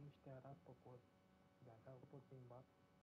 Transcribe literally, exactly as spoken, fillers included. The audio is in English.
niște arată pe pod, de-a ta pot să-i îmbat.